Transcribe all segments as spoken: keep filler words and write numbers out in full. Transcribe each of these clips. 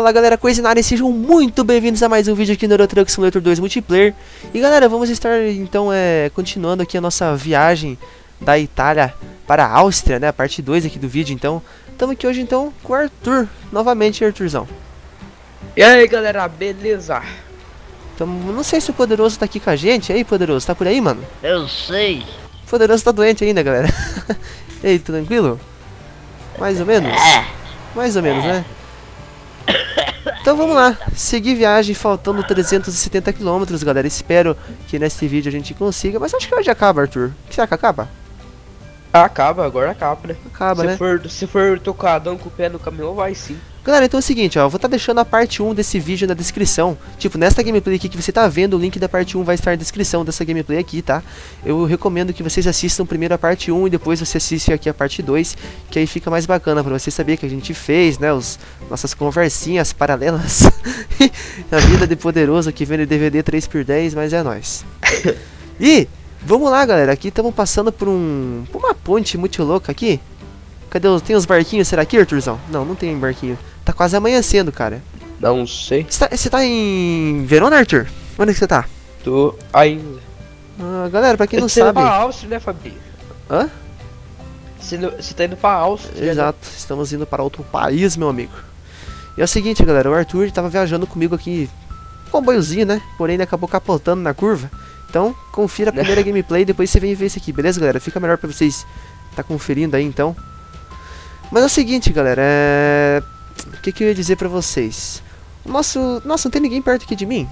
Fala galera, Crazy na área, sejam muito bem-vindos a mais um vídeo aqui no Euro Truck Simulator dois Multiplayer. E galera, vamos estar então é, continuando aqui a nossa viagem da Itália para a Áustria, né, a parte dois aqui do vídeo. Então, estamos aqui hoje então com o Arthur, novamente Arthurzão. E aí galera, beleza? Então, não sei se o Poderoso tá aqui com a gente. E aí Poderoso, tá por aí, mano? Eu sei. O Poderoso tá doente ainda, galera. E aí, tranquilo? Mais ou menos? Mais ou menos, né? Então vamos lá, seguir viagem faltando trezentos e setenta quilômetros, galera. Espero que nesse vídeo a gente consiga, mas acho que hoje acaba, Arthur. O que será que acaba? Acaba, agora acaba, né? Acaba, se né? For, se for tocadão com o pé no caminhão, vai sim. Galera, então é o seguinte, ó, eu vou estar tá deixando a parte um desse vídeo na descrição. Tipo, nesta gameplay aqui que você tá vendo, o link da parte um vai estar na descrição dessa gameplay aqui, tá? Eu recomendo que vocês assistam primeiro a parte um e depois você assiste aqui a parte dois, que aí fica mais bacana pra você saber que a gente fez, né, os nossas conversinhas paralelas. A vida de Poderoso que vende D V D três por dez, mas é nóis. E vamos lá, galera, aqui estamos passando por um por uma ponte muito louca aqui. Cadê os... Tem os barquinhos, será aqui, Arthurzão? Não, não tem barquinho. Tá quase amanhecendo, cara. Não sei. Você tá, você tá em Verona, Arthur? Onde é que você tá? Tô ainda. Ah, galera, pra quem não Você sabe... tá indo pra Áustria, né, Fabi? Hã? Você, você tá indo pra Áustria. Exato, né? Estamos indo para outro país, meu amigo. E é o seguinte, galera, o Arthur tava viajando comigo aqui, comboiozinho, né? Porém, ele acabou capotando na curva. Então, confira a primeira gameplay, depois você vem ver esse aqui, beleza, galera? Fica melhor pra vocês tá conferindo aí, então. Mas é o seguinte, galera, é... o que, que eu ia dizer pra vocês? O nosso... Nossa, não tem ninguém perto aqui de mim?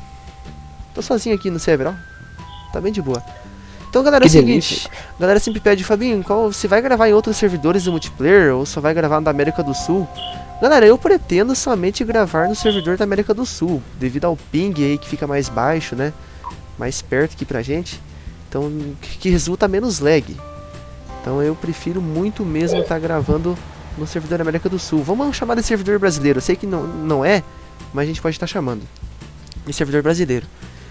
Tô sozinho aqui no server, ó. Tá bem de boa. Então, galera, é o seguinte. A galera sempre pede, Fabinho, qual... você vai gravar em outros servidores do multiplayer ou só vai gravar no da América do Sul? Galera, eu pretendo somente gravar no servidor da América do Sul, devido ao ping aí que fica mais baixo, né? Mais perto aqui pra gente. Então, que, que resulta menos lag. Então, eu prefiro muito mesmo estar tá gravando no servidor da América do Sul. Vamos chamar de servidor brasileiro. Eu sei que não, não é, mas a gente pode estar tá chamando de servidor brasileiro.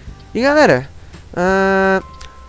E galera, uh,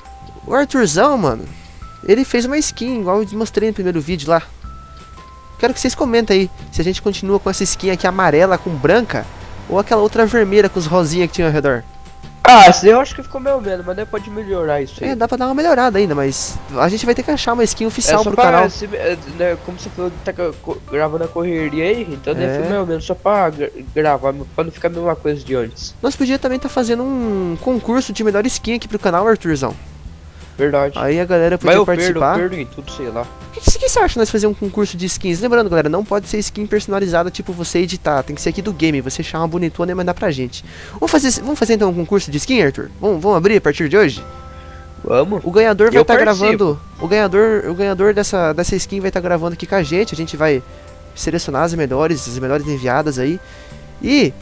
o Arthurzão, mano, ele fez uma skin igual eu mostrei no primeiro vídeo lá. Quero que vocês comentem aí se a gente continua com essa skin aqui amarela com branca ou aquela outra vermelha com os rosinhas que tinha ao redor. Ah, esse eu acho que ficou meio menos, mas daí pode melhorar isso aí. É, dá pra dar uma melhorada ainda, mas a gente vai ter que achar uma skin oficial é pro pra, canal. Se, né, como você falou, tá gravando a correria aí, então É. deve ser meio menos só pra gravar, pra não ficar a mesma coisa de antes. Nós podíamos também estar tá fazendo um concurso de melhor skin aqui pro canal, Arthurzão. Verdade. Aí a galera podia mas eu participar. Perdo, eu perdo em tudo, sei lá. O que, que você acha de nós fazer um concurso de skins? Lembrando, galera, não pode ser skin personalizada, tipo você editar. Tem que ser aqui do game, você achar uma bonitona e mandar pra gente. Vamos fazer, vamos fazer então um concurso de skin, Arthur? Vamos, vamos abrir a partir de hoje? Vamos. O ganhador vai estar tá participo. gravando. O ganhador, o ganhador dessa, dessa skin vai estar tá gravando aqui com a gente. A gente vai selecionar as melhores, as melhores enviadas aí. E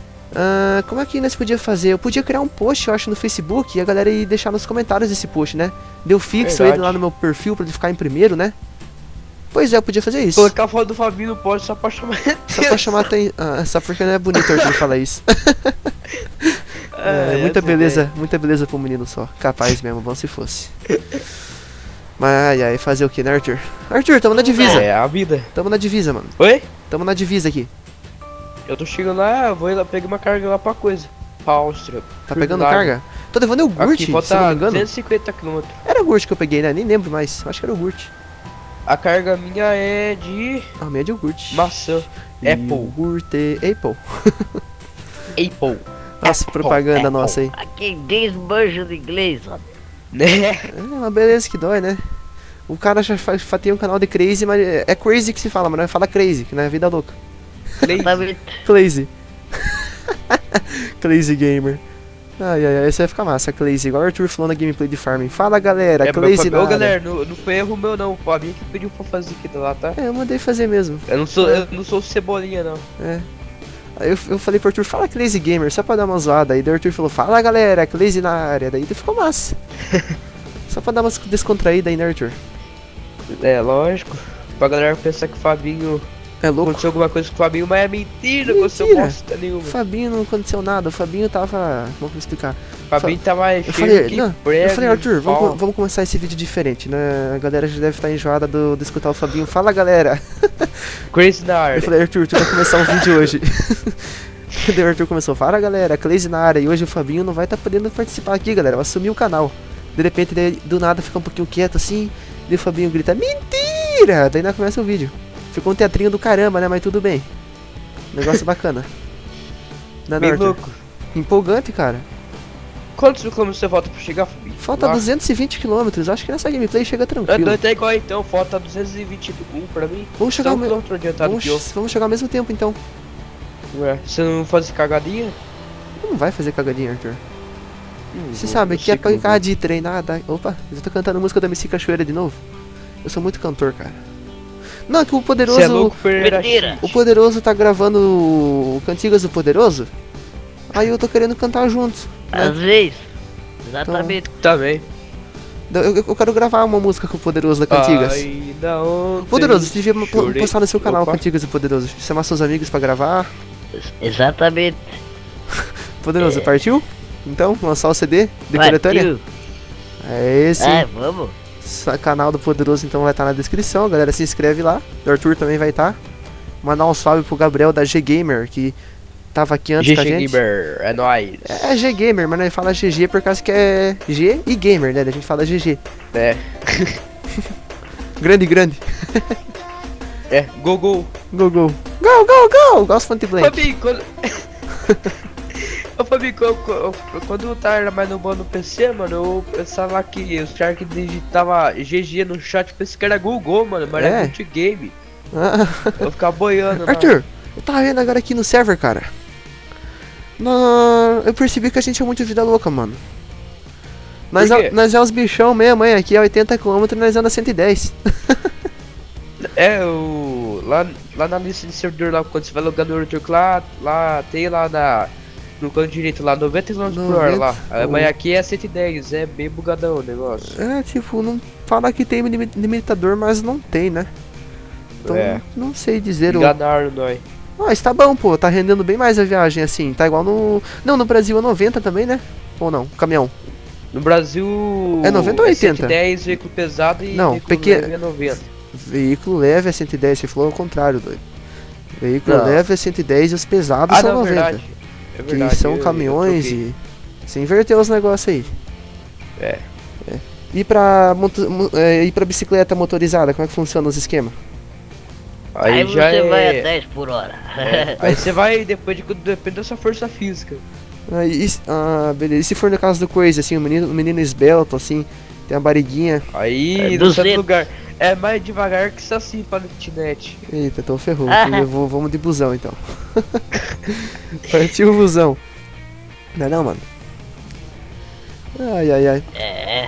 Uh, como é que nós podíamos fazer? Eu podia criar um post, eu acho, no Facebook e a galera ia deixar nos comentários esse post, né? Deu fixo Verdade. ele lá no meu perfil pra ele ficar em primeiro, né? Pois é, eu podia fazer isso. Colocar a foto do Fabinho no post só pra chamar Só pra chamar aten... ah, só porque não é bonito o Arthur falar isso. é, é, muita beleza, é. muita beleza pro menino só. Capaz mesmo, bom se fosse. Mas ai, ai, fazer o que, né, Arthur? Arthur, tamo na divisa. É a vida. Tamo na divisa, mano. Oi? Tamo na divisa aqui. Eu tô chegando lá, vou ir lá pegar uma carga lá pra coisa. Pra Áustria. Tá pegando carga? Tô levando o Gurt, Aqui, se não me engano. duzentos e cinquenta quilômetros. Era o Gurt que eu peguei, né? Nem lembro mais. Acho que era o Gurt. A carga minha é de... A minha é de iogurte. Maçã. Apple. Iogurte. Apple. Apple. Nossa, Apple. propaganda Apple. nossa aí. Aqui diz manjo de inglês, ó. Né? É uma beleza que dói, né? O cara já fa tem um canal de crazy, mas é crazy que se fala, mas não é fala crazy, que não é vida louca. Crazy. Crazy. Crazy Gamer. Ai, ai, ai, esse vai ficar massa, Crazy. Igual o Arthur falou na gameplay de Farming. Fala, galera, É, Crazy Ô, nada. galera, não, não foi erro meu não. O Fabinho que pediu pra fazer aqui lá, tá? É, eu mandei fazer mesmo. Eu não sou, eu não sou cebolinha, não. É. Aí eu, eu falei pro Arthur, fala Crazy Gamer, só pra dar uma zoada. Aí o Arthur falou, fala, galera, Crazy na área. Daí ficou massa. Só pra dar uma descontraída aí, né, Arthur? É, lógico. Pra galera pensar que o Fabinho... É louco. Aconteceu alguma coisa com o Fabinho, mas é mentira, não aconteceu Mentira. bosta nenhuma. O Fabinho não aconteceu nada, o Fabinho tava... Vamos explicar. O Fabinho tá mais Eu cheio falei, que não, prego, eu falei, Arthur, vamos, pau. vamos começar esse vídeo diferente, né? A galera já deve estar enjoada do, de escutar o Fabinho. Fala, galera! Crazy na Eu área. falei, Arthur, tu vai começar um vídeo hoje. Daí o Arthur começou, fala galera, Crazy na área. E hoje o Fabinho não vai estar tá podendo participar aqui, galera. Vai assumir o canal. De repente, daí, do nada, fica um pouquinho quieto assim. Daí o Fabinho grita, mentira! Daí nós começa o vídeo. Ficou um teatrinho do caramba, né? Mas tudo bem. Negócio bacana. Não é, Bem Arthur? louco. Empolgante, cara. Quantos quilômetros você falta pra chegar, Fabinho? Falta Lá. duzentos e vinte quilômetros. Acho que nessa gameplay chega É, tranquilo. dois tá igual então, falta duzentos e vinte e um pra mim. Vamos chegar Só ao um me- quilômetro adiantado Vamos, que eu. vamos chegar ao mesmo tempo, então. Ué, você não faz cagadinha? Não vai fazer cagadinha, Arthur. Hum, Você vou- sabe eu que sei é eu vou. pra de treinar. Da... Opa, eu tô cantando música da M C Cachoeira de novo. Eu sou muito cantor, cara. Não, é que o Poderoso. Você é louco, Pereira? Mentira. O Poderoso tá gravando o Cantigas do Poderoso. Aí eu tô querendo cantar junto. Às Né? vezes. Exatamente. Também. Eu, eu- eu quero gravar uma música com o Poderoso da Cantigas. Ainda ontem Poderoso, você devia po- chorei. postar no seu canal Opa. Cantigas do Poderoso. Chamar seus amigos pra gravar. Exatamente. Poderoso, É. partiu? Então, lançar o C D de coletânea? Partiu. É esse. Ah, vamos. O canal do Poderoso então vai estar na descrição, galera, se inscreve lá. Do Arthur também vai estar. Mandar um salve pro Gabriel da G Gamer, que tava aqui antes G com a G gente. Gamer, é nóis. É G Gamer, mas nós fala G G por causa que é G e Gamer, né? A gente fala G G. É, Grande, grande. é, go go. Go, go. Go, go, go! Gosto Fonte Blank. Fabinho, quando... Ô Fabinho, quando, quando eu tava mais no bando no P C, mano, eu pensava que os caras que digitava G G no chat, pensei que era Google, mano, mas É? era multigame. Ah, Eu ficava boiando lá. Arthur, eu tava vendo agora aqui no server, cara. Na... Eu percebi que a gente é muito vida louca, mano. Nós Por é, quê? nós é os bichão mesmo, hein? Aqui é oitenta quilômetros e nós anda cento e dez. É, o... Lá, lá na lista de servidor, lá, quando você vai logar no Eurotruck, lá, lá tem lá na... No canto direito lá, noventa quilômetros por hora lá. noventa, Mas aqui é cento e dez, é bem bugadão o negócio. É, tipo, não fala que tem limi- limitador, mas não tem, né? Então, É. não sei dizer o... Enganaram nós. Mas tá bom, pô, tá rendendo bem mais a viagem assim. Tá igual no... Não, no Brasil é noventa também, né? Ou não? Caminhão. No Brasil... É noventa ou oitenta? cento e dez, veículo pesado e Não, veículo pequeno- leve é noventa. Veículo leve é cento e dez, você falou ao contrário, doido. Veículo Não. leve é cento e dez e os pesados Ah, são não, noventa. verdade. É Que verdade. são eu- eu caminhões troquei. e... Você inverteu os negócios aí. É. É. E pra, moto... mo- é, e pra bicicleta motorizada, como é que funciona os esquemas? Aí, Aí, já você é... vai a dez por hora. é. Aí você vai, depois de depende da sua força física. Ah, e, se- ah, beleza. E se for no caso do Crazy, assim, o menino, o menino esbelto, assim, tem a barriguinha. Aí, É, no certo duzentos. lugar. É mais devagar que isso assim pra kitnet. Eita, então ferrou. Ah. Eu vou, vamos de busão, então. Partiu o busão. Não é não, mano? Ai, ai, ai. É.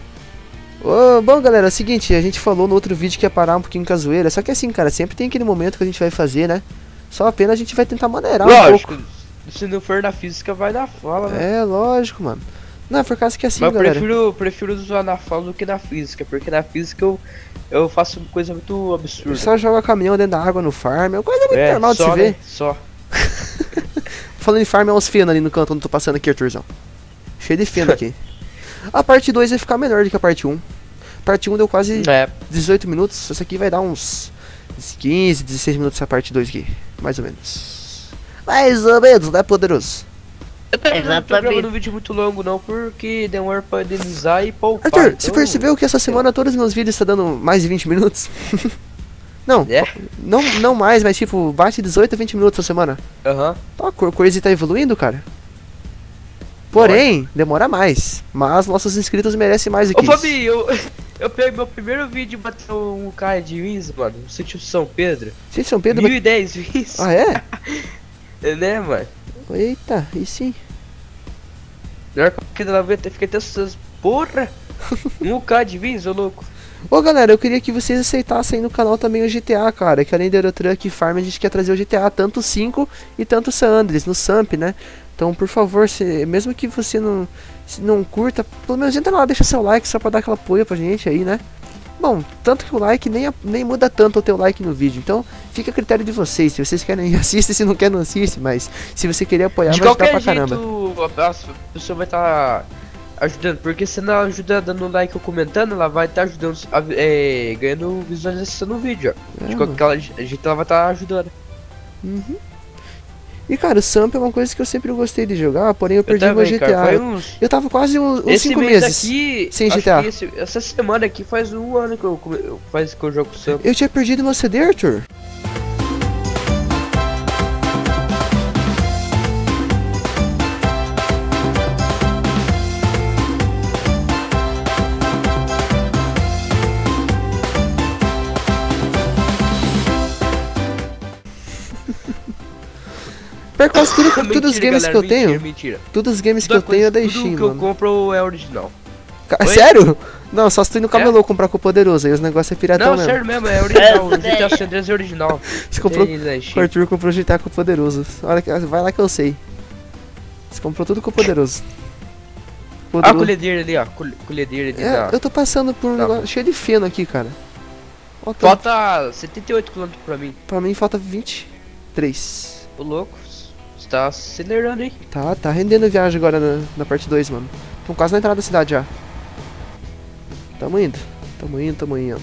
Ô, bom, galera, é o seguinte, a gente falou no outro vídeo que ia parar um pouquinho com a zoeira. Só que assim, cara, sempre tem aquele momento que a gente vai fazer, né? Só apenas a gente vai tentar maneirar um Lógico, pouco. se não for na física, vai na fala, né? É, lógico, mano. Não, por causa que assim, Mas eu galera. prefiro, prefiro usar na fala do que na física, porque na física eu, eu faço coisa muito absurda. Só joga caminhão dentro da água no farm, é uma coisa muito é, normal de só, se ver. né? Só. Falando em farm, é uns feno ali no canto onde eu tô passando aqui, Arthurzão. Cheio de feno aqui. A parte dois vai ficar menor do que a parte um. Parte um deu quase É, dezoito minutos. Essa aqui vai dar uns quinze, dezesseis minutos essa parte dois aqui. Mais ou menos. Mais ou menos, né, poderoso? eu também não tô Exatamente. gravando um vídeo muito longo não, porque demora pra indenizar e poupar. Arthur, então... você percebeu que essa semana todos os meus vídeos tá dando mais de vinte minutos? Não, É? não, não mais, mas tipo, bate dezoito a vinte minutos essa semana. Aham. Tá, a co- coisa tá evoluindo, cara. Porém, demora mais. Mas nossos inscritos merecem mais do que Ô isso. Fabi, eu, eu peguei meu primeiro vídeo e bateu um cara de wins, mano, no sítio São Pedro. Gente, São Pedro... mil e dez wins. Ah, é? É, né, mano? Eita, e sim. Melhor que eu fiquei lá, eu fiquei até essas porra. um K de wins, ô louco. Ô galera, eu queria que vocês aceitassem aí no canal também o G T A, cara. Que além do Eurotruck e Farm, a gente quer trazer o G T A, tanto o cinco e tanto o San Andreas, no Samp, né? Então, por favor, se, mesmo que você não, se não curta, pelo menos entra lá, deixa seu like só pra dar aquela apoio pra gente aí, né? Bom, tanto que o like nem, nem muda tanto o teu like no vídeo. Então, fica a critério de vocês. Se vocês querem, assiste. Se não quer, não assiste. Mas se você querer apoiar, De vai ajudar qualquer pra jeito, caramba. a a pessoa vai estar Ajudando, porque se ela ajuda dando like ou comentando, ela vai estar ajudando, a- é, ganhando visualização no vídeo, ó. É, De mano. qualquer jeito ela vai estar ajudando. Uhum. E cara, o Samp é uma coisa que eu sempre gostei de jogar, porém eu perdi Eu meu também, G T A. cara, foi uns... Eu tava quase uns Esse cinco mês meses aqui, sem acho G T A. que esse- essa semana aqui faz um ano que eu, come- eu- faz que eu jogo Samp. Eu tinha perdido meu C D, Arthur. Pior que quase tudo, todos os Mentira, games galera, que eu mentira, tenho, mentira. todos os games que Toda eu tenho é da coisa- Steam, Tudo que eu mano. compro é original. Ca- Oi? Sério? Não, só se tu ir no camelô comprar com o Poderoso, aí os negócios é piratão Não, mesmo. sério mesmo, é original. O É, G T A San Andreas é original. Você comprou, Tem na o Steam. Arthur comprou G T A com o Poderoso. Olha, que- vai lá que eu sei. Você comprou tudo com o Poderoso. Ah, a Poderoso. colhedeira ali, ó. col- Colhedeira ali, É, ó. eu tô passando por um Tá. negócio cheio de feno aqui, cara. Ó, tô- Falta setenta e oito quilômetros pra mim. Pra mim falta vinte e três. Ô louco, você tá acelerando, hein? Tá, tá rendendo viagem agora na, na parte dois, mano. Estamos quase na entrada da cidade já. Tamo indo, tamo indo, tamo indo.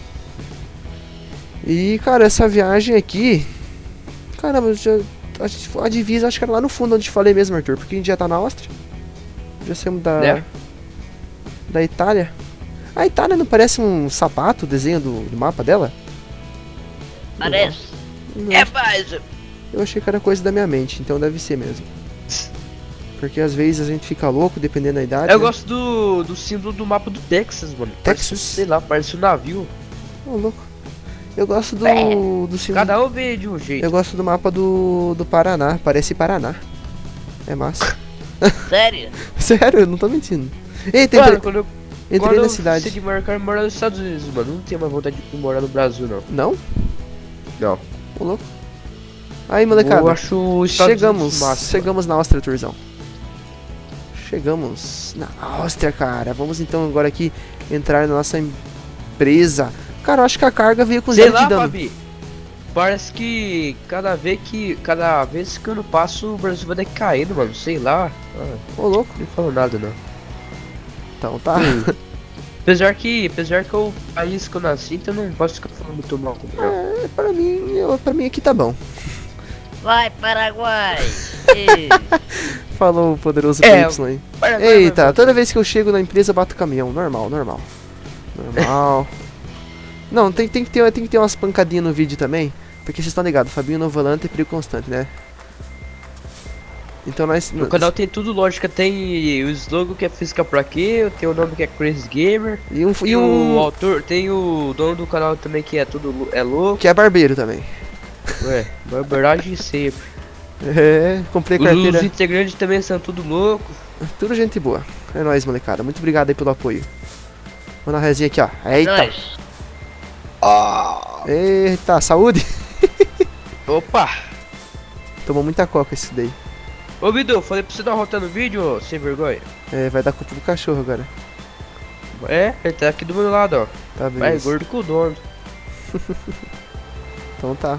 E, cara, essa viagem aqui... Caramba, já, a, gente- a divisa acho que era lá no fundo onde eu falei mesmo, Arthur. Porque a gente já tá na Áustria. Já saímos da, Né? da Itália. A Itália não parece um sapato, o desenho do, do mapa dela? Parece. Não. É mais. Eu achei que era coisa da minha mente, então deve ser mesmo. Porque às vezes a gente fica louco, dependendo da idade. Eu né? gosto do, do símbolo do mapa do Texas, mano. Parece, Texas? sei lá, parece um navio. Ô, louco. Eu gosto do, É. do símbolo. Cada um vê de um jeito. Eu gosto do mapa do, do Paraná, parece Paraná. É massa. Sério? Sério, eu não tô mentindo. Eita, Mano, entrei, quando eu, entrei quando na eu cidade. decidi morar, eu quero morar nos Estados Unidos, mano. Não tenho mais vontade de morar no Brasil, não. Não? Não. Ô, louco. Aí, molecada. Eu acho os Estados Chegamos, Unidos massa, chegamos na Áustria, Turzão. Chegamos na Áustria, cara. Vamos então agora aqui entrar na nossa empresa. Cara, eu acho que a carga veio com Sei zero lá, de dano. Fabi. Parece que cada vez que cada vez que eu não passo, o Brasil vai decaindo, mano. Sei lá. Ah, Ô, louco. não falo nada, não. Então tá. Apesar que, apesar que é o país que eu nasci, então eu não posso ficar falando muito mal. Não. É, pra mim, eu, pra mim aqui tá bom. Vai, Paraguai. Ei, Falou o poderoso É, Y aí. Vai, vai, Eita, vai, toda vez que eu chego na empresa eu bato o caminhão. Normal, normal. Normal. Não, tem, tem, que ter, tem que ter umas pancadinhas no vídeo também. Porque vocês estão ligados, Fabinho no volante é perigo constante, né? Então nós. No canal tem tudo lógica, tem o slogan que é Física Pra Quê, tem o nome que é Crazy Gamer, E um, e e o um autor, tem o dono do canal também que é tudo lou- é louco, que é barbeiro também. ué, barbeiragem sempre. É, comprei Os, carteira. os integrantes também são tudo louco. Tudo gente boa. É nóis, molecada. Muito obrigado aí pelo apoio. Vou na resinha aqui, ó. Eita. nós. Eita, saúde. Opa! Tomou muita coca esse daí. Ô Bidu, falei pra você dar uma rota no vídeo, ô, sem vergonha. É, vai dar culpa pro cachorro agora. É, ele tá aqui do meu lado, ó. Tá Mais beleza. gordo que o dono. Então tá.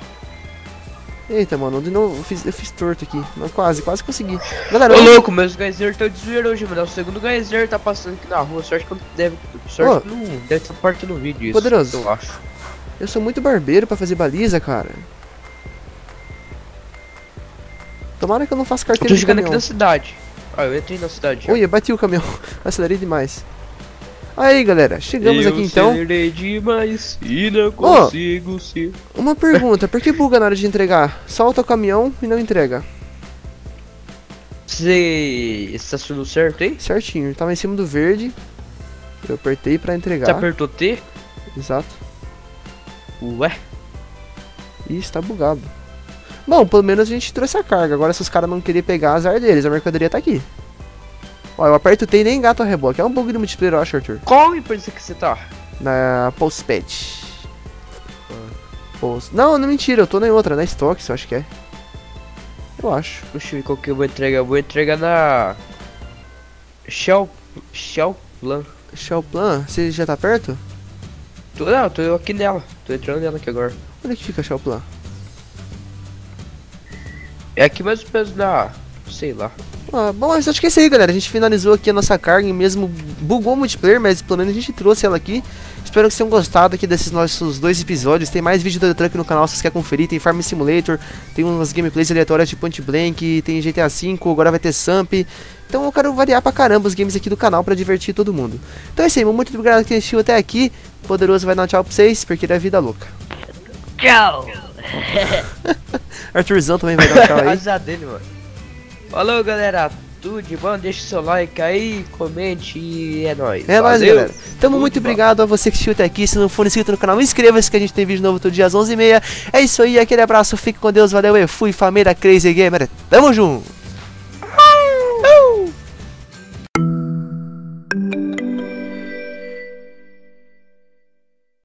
Eita, mano, de novo, eu fiz, eu fiz torto aqui. Não, quase, quase consegui. Galera, Ô eu- louco, meus geyser estão desviando hoje, mano. É o segundo geyser tá passando aqui na rua. Sorte que não deve. Sorte Ô. que não deve estar parte no vídeo isso. Poderoso. Eu acho. eu sou muito barbeiro pra fazer baliza, cara. Tomara que eu não faça Eu carteira tô de chegando aqui caminhão. na cidade. Ah, eu entrei na cidade. já. Oi, eu bati o caminhão. Acelerei demais. Aí, galera, chegamos eu aqui então. acelerei demais e não consigo se. Uma pergunta, por que buga na hora de entregar? Solta o caminhão e não entrega. Você estacionou certo aí? Certinho, tava em cima do verde. Eu apertei pra Você entregar. apertou T? Exato. Ué? Ih, está bugado. Bom, pelo menos a gente trouxe a carga. Agora se os caras não querem pegar, azar deles. A mercadoria tá aqui. Ó, eu aperto o T e nem engato a reboque. É um bug do multiplayer, eu acho, Arthur. Qual empresa que você tá? Na Postpet. Post... Não, não mentira, eu tô na outra, na Stocks, eu acho que é. Eu acho. Deixa eu ver qual que eu vou entregar. Eu vou entregar na. Shell. Shell Plan. Shellplan, você já tá perto? Tô, não, tô aqui nela. Tô entrando nela aqui agora. Onde é que fica Shellplan? É aqui mais ou menos na. Sei lá. Ah, bom, mas acho que é isso aí, galera. A gente finalizou aqui a nossa carga, mesmo bugou o multiplayer, mas pelo menos a gente trouxe ela aqui. Espero que vocês tenham gostado aqui desses nossos dois episódios. Tem mais vídeo do Truck no canal se vocês querem conferir. Tem Farm Simulator, tem umas gameplays aleatórias de Point Blank, tem G T A cinco, agora vai ter Samp. Então eu quero variar pra caramba os games aqui do canal pra divertir todo mundo. Então é isso aí, muito obrigado que assistiu até aqui. Poderoso vai dar um tchau pra vocês, porque ele é vida louca. Tchau. Arthurzão também vai dar um tchau aí. Azar dele, mano. Falou, galera. Tudo de bom, deixa o seu like aí, comente e é nóis. É nóis, Valeu. galera. Tamo Tudo muito de bom. obrigado a você que assistiu até aqui. Se não for inscrito no canal, inscreva-se que a gente tem vídeo novo todo dia às onze e meia. É isso aí, aquele abraço, fique com Deus, valeu e fui, família Crazy Gamer. Tamo junto!